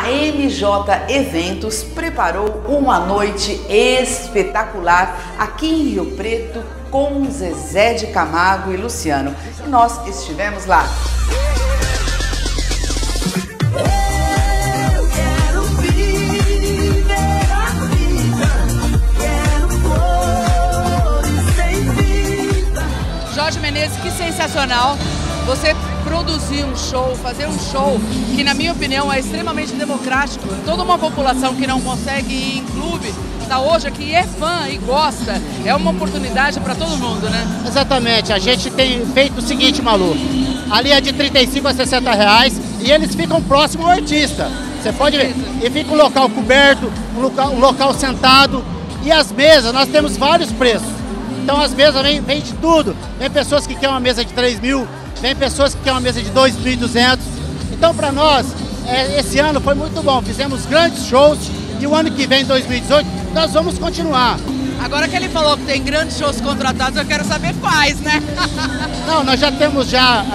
a MJ Eventos preparou uma noite espetacular aqui em Rio Preto com Zezé de Camargo e Luciano. E nós estivemos lá. Jorge Menezes, que sensacional você produzir um show, fazer um show que, na minha opinião, é extremamente democrático. Toda uma população que não consegue ir em clube está hoje aqui, é fã e gosta. É uma oportunidade para todo mundo, né? Exatamente. A gente tem feito o seguinte, Malu. Ali é de 35 a 60 reais e eles ficam próximo ao artista. Você pode ver. E fica um local coberto, um local sentado. E as mesas, nós temos vários preços. Então as mesas vem de tudo. Vem pessoas que querem uma mesa de 3 mil, vem pessoas que querem uma mesa de 2.200. Então para nós, esse ano foi muito bom. Fizemos grandes shows e o ano que vem, 2018, nós vamos continuar. Agora que ele falou que tem grandes shows contratados, eu quero saber quais, né? Não, nós já temos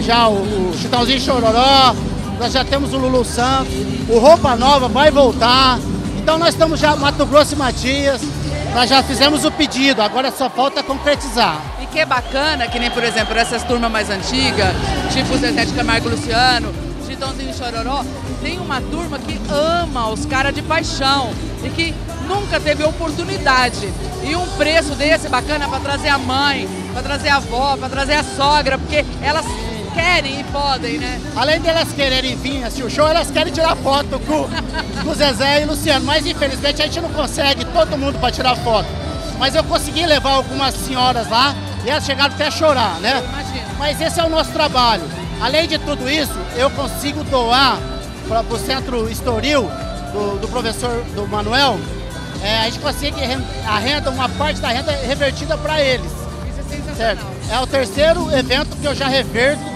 o Chitãozinho Chororó, nós já temos o Lulu Santos, o Roupa Nova vai voltar. Então nós estamos já Mato Grosso e Matias. Nós já fizemos o pedido, agora só falta concretizar. E que é bacana, que nem, por exemplo, essas turmas mais antigas, tipo Zezé de Camargo e Luciano, Chitãozinho e Chororó, tem uma turma que ama os caras de paixão e que nunca teve oportunidade. E um preço desse bacana para trazer a mãe, para trazer a avó, para trazer a sogra, porque elas querem e podem, né? Além delas quererem vir assistir o show, elas querem tirar foto com o Zezé e o Luciano, mas infelizmente a gente não consegue todo mundo para tirar foto. Mas eu consegui levar algumas senhoras lá e elas chegaram até a chorar, né? Eu imagino. Mas esse é o nosso trabalho. Além de tudo isso, eu consigo doar para o Centro Estoril, do professor do Manuel, a gente consegue uma parte da renda revertida para eles. Isso é sensacional. Certo? É o terceiro evento que eu já reverto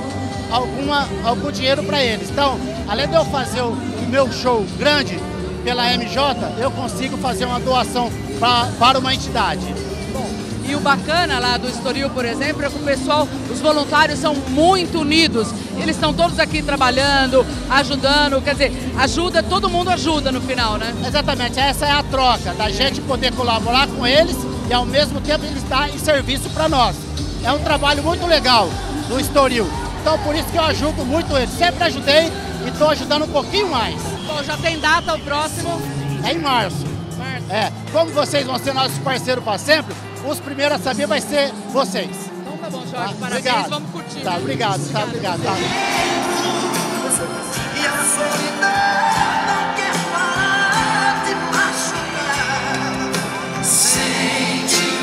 algum dinheiro para eles. Então, além de eu fazer o meu show grande pela MJ, eu consigo fazer uma doação para uma entidade. Bom, e o bacana lá do Estoril, por exemplo, é que o pessoal, os voluntários são muito unidos. Eles estão todos aqui trabalhando, ajudando, quer dizer, todo mundo ajuda no final, né? Exatamente, essa é a troca, da gente poder colaborar com eles e ao mesmo tempo eles darem serviço para nós. É um trabalho muito legal do Estoril. Então por isso que eu ajudo muito eles. Sempre ajudei e estou ajudando um pouquinho mais. Bom, já tem data o próximo? É em março. Como vocês vão ser nossos parceiros para sempre, os primeiros a saber vai ser vocês. Então tá bom, Jorge. Parabéns, obrigado. Vamos curtir. Tá, né? obrigado. Tá, obrigado. Tá. E a solidão não quer parar de machucar. Sentimento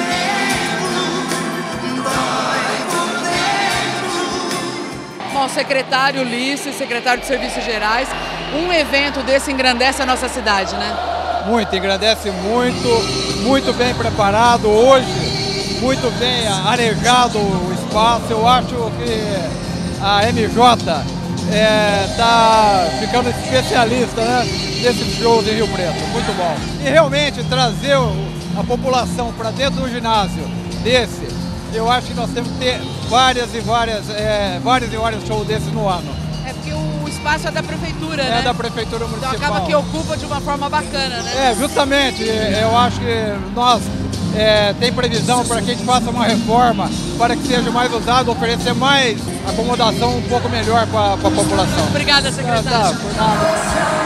dói por dentro. Bom, secretário Ulisses, secretário de Serviços Gerais, um evento desse engrandece a nossa cidade, né? Muito, engrandece muito bem preparado hoje, muito bem arejado o espaço. Eu acho que a MJ está ficando especialista, né, nesses shows em Rio Preto, muito bom. E realmente trazer a população para dentro do ginásio desse, eu acho que nós temos que ter vários shows desses no ano. É porque o espaço é da prefeitura, né? É da prefeitura municipal. Então acaba que ocupa de uma forma bacana, né? Justamente, eu acho que nós tem previsão para que a gente faça uma reforma para que seja mais usado, oferecer mais acomodação um pouco melhor para a população. Obrigada, secretário. Por nada.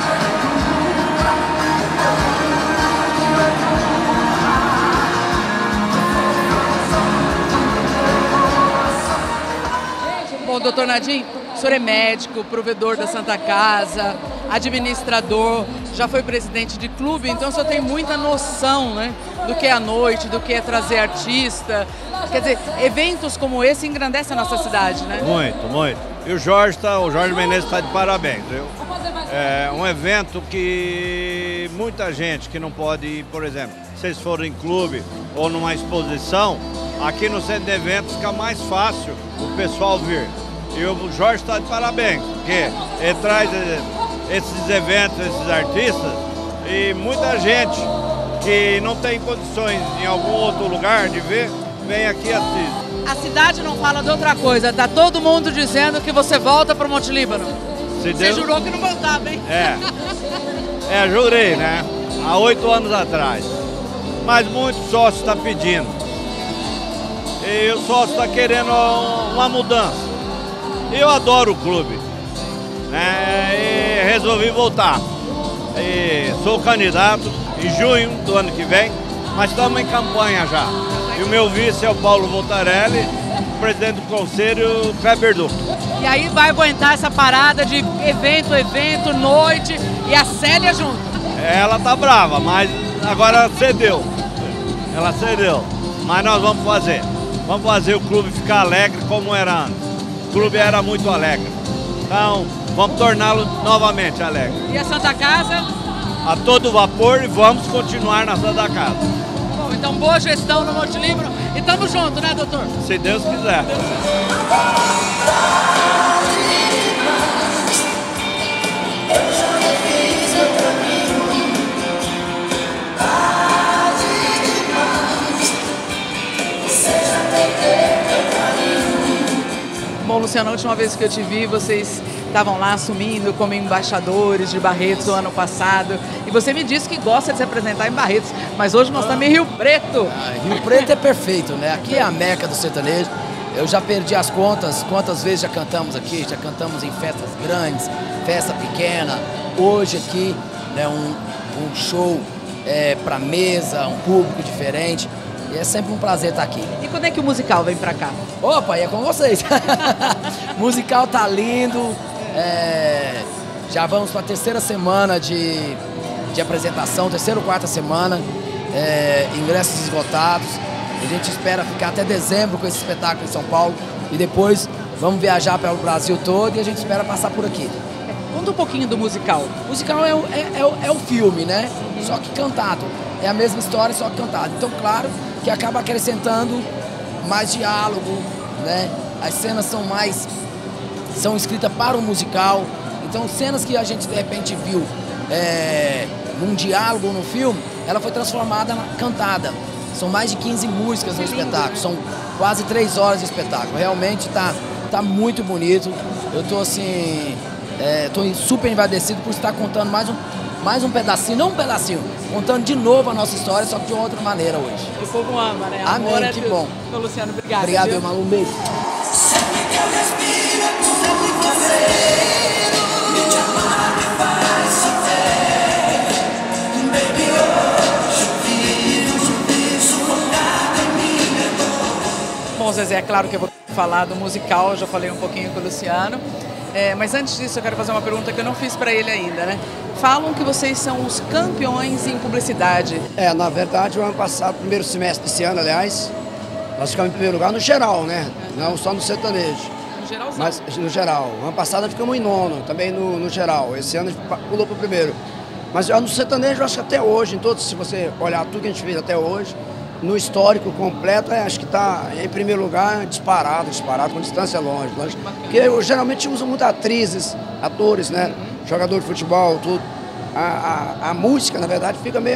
Bom, doutor Nadim, o senhor é médico, provedor da Santa Casa, administrador, já foi presidente de clube, então o senhor tem muita noção, né, do que é a noite, do que é trazer artista. Quer dizer, eventos como esse engrandecem a nossa cidade, né? Muito. E o Jorge Menezes está de parabéns, viu? É um evento que muita gente que não pode ir, por exemplo, se vocês forem em clube ou numa exposição, aqui no centro de eventos fica mais fácil o pessoal vir. E o Jorge está de parabéns, porque ele traz esses eventos, esses artistas, e muita gente que não tem condições em algum outro lugar de ver, vem aqui e assiste. A cidade não fala de outra coisa, tá todo mundo dizendo que você volta para o Monte Líbano. Você jurou que não voltava, hein? Jurei, né? Há 8 anos atrás. Mas muitos sócios estão pedindo. E o sócio está querendo uma mudança. Eu adoro o clube, né? E resolvi voltar. E sou candidato em junho do ano que vem, mas estamos em campanha já. E o meu vice é o Paulo Voltarelli, presidente do conselho, o Kleber Duque. E aí vai aguentar essa parada de evento, noite e a Célia junto. Ela tá brava, mas agora cedeu. Ela cedeu. Mas nós vamos fazer. Vamos fazer o clube ficar alegre como era antes. O clube era muito alegre. Então, vamos torná-lo novamente alegre. E a Santa Casa? A todo vapor e vamos continuar na Santa Casa. Bom, então boa gestão no Monte Livro e tamo junto, né, doutor? Se Deus quiser. Bom, Luciano, a última vez que eu te vi, vocês estavam lá assumindo como embaixadores de Barretos do ano passado. E você me disse que gosta de se apresentar em Barretos, mas hoje nós estamos em Rio Preto. Rio Preto é perfeito, né? Aqui é a meca do sertanejo. Eu já perdi as contas, quantas vezes já cantamos aqui, já cantamos em festas grandes, festa pequena. Hoje aqui, né, um show para mesa, um público diferente. E é sempre um prazer estar aqui. E quando é que o musical vem pra cá? Opa, é com vocês. O musical tá lindo. Já vamos para a terceira semana de apresentação, terceira ou quarta semana. Ingressos esgotados. A gente espera ficar até dezembro com esse espetáculo em São Paulo. E depois vamos viajar para o Brasil todo e a gente espera passar por aqui. Conta um pouquinho do musical. O musical é o filme, né? Só que cantado. É a mesma história, só que cantado. Então, claro que acaba acrescentando mais diálogo, né? As cenas são escritas para o musical. Então, cenas que a gente de repente viu num diálogo no filme, ela foi transformada na cantada. São mais de 15 músicas no espetáculo, são quase 3 horas de espetáculo. Realmente tá muito bonito. Eu tô assim, tô super envadecido por estar contando mais um pedacinho, não um pedacinho, contando de novo a nossa história, só que de outra maneira hoje. O povo ama, né? Amém, Amor que bom. Então, Luciano, obrigado. Obrigado, meu irmão. Um beijo. Sempre que eu respiro, sempre você me chamar, me faz sofrer. Baby, hoje vivo isso focado em minha dor. Bom, Zezé, é claro que eu vou falar do musical, eu já falei um pouquinho com o Luciano. Mas antes disso, eu quero fazer uma pergunta que eu não fiz para ele ainda, né? Falam que vocês são os campeões em publicidade. Na verdade, o ano passado, primeiro semestre desse ano, aliás, nós ficamos em primeiro lugar no geral, né? Não só no sertanejo. No geralzão. Mas no geral. O ano passado nós ficamos em nono, também no geral. Esse ano a gente pulou para o primeiro. Mas no sertanejo, eu acho que até hoje, em todos, se você olhar tudo que a gente fez até hoje, no histórico completo, acho que está em primeiro lugar, disparado, com distância longe. Porque eu geralmente uso muito atrizes, atores, né? Jogador de futebol, tudo. A música, na verdade, fica meio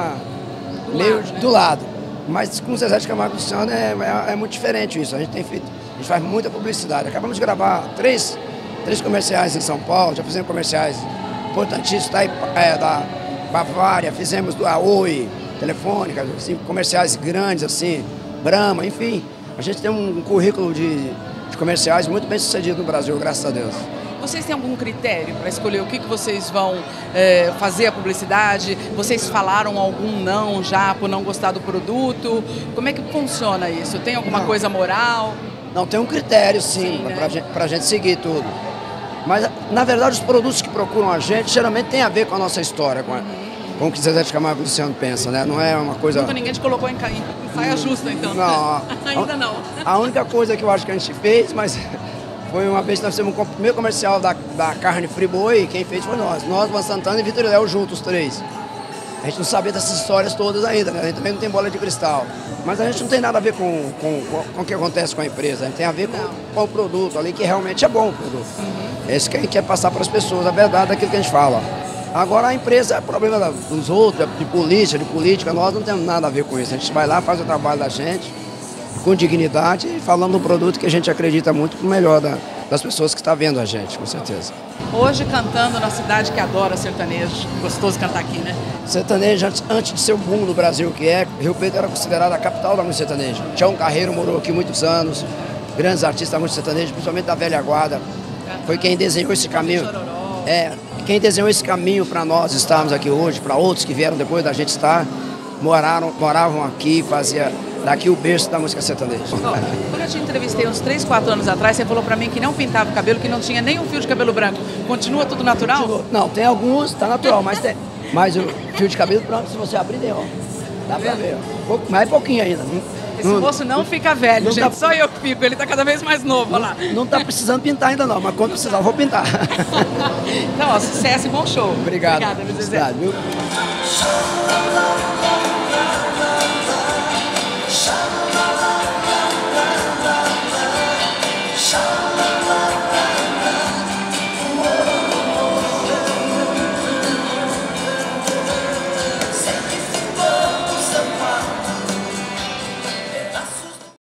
do lado. Mas com o Zezé de Camargo e Luciano é muito diferente isso. A gente faz muita publicidade. Acabamos de gravar três comerciais em São Paulo, já fizemos comerciais importantíssimos da Bavária, fizemos do Oi, Telefônica, assim, comerciais grandes, assim, Brahma, enfim. A gente tem um currículo de comerciais muito bem sucedido no Brasil, graças a Deus. Vocês têm algum critério para escolher o que vocês vão fazer a publicidade? Vocês falaram algum não já por não gostar do produto? Como é que funciona isso? Tem alguma coisa moral? Não, tem um critério sim, né? pra gente seguir tudo. Mas, na verdade, os produtos que procuram a gente geralmente tem a ver com a nossa história, com o que Zezé de Camargo e Luciano pensa, né? Não é uma coisa... Nunca ninguém te colocou em saia justa, então? Não. Ainda não. A única coisa que eu acho que a gente fez, mas foi uma vez que nós fizemos o primeiro comercial da carne Friboi, e quem fez foi nós. Nós, Van Santana e Vitor e Léo juntos, os três. A gente não sabia dessas histórias todas ainda, né? A gente também não tem bola de cristal. Mas a gente não tem nada a ver com o que acontece com a empresa. A gente tem a ver com o produto ali, que realmente é bom o produto. Esse que a gente quer passar para as pessoas, a verdade daquilo que a gente fala. Agora a empresa é problema dos outros, de política, nós não temos nada a ver com isso. A gente vai lá, faz o trabalho da gente, com dignidade, e falando do produto que a gente acredita muito pro melhor das pessoas que estão vendo a gente, com certeza. Hoje cantando na cidade que adora sertanejo. Gostoso cantar aqui, né? Sertanejo, antes de ser o boom no Brasil que é, Rio Preto era considerada a capital da música sertaneja. Tião Carreiro morou aqui muitos anos, grandes artistas da música sertaneja, principalmente da velha guarda. Foi quem desenhou esse caminho. Quem desenhou esse caminho para nós estarmos aqui hoje, para outros que vieram depois da gente estar, moravam aqui, fazia daqui o berço da música sertaneja. Quando eu te entrevistei uns 3, 4 anos atrás, você falou pra mim que não pintava o cabelo, que não tinha nem um fio de cabelo branco. Continua tudo natural? Continua. Não, tem alguns, tá natural, mas o fio de cabelo branco, se você abrir, ó, dá pra ver, ó. Mais pouquinho ainda. Esse moço não fica velho, gente, só eu que fico, ele tá cada vez mais novo, olha lá. Não tá precisando pintar ainda não, mas quando precisar, eu vou pintar. Então, ó, sucesso e bom show. Obrigado. Obrigada, Zezé. Viu?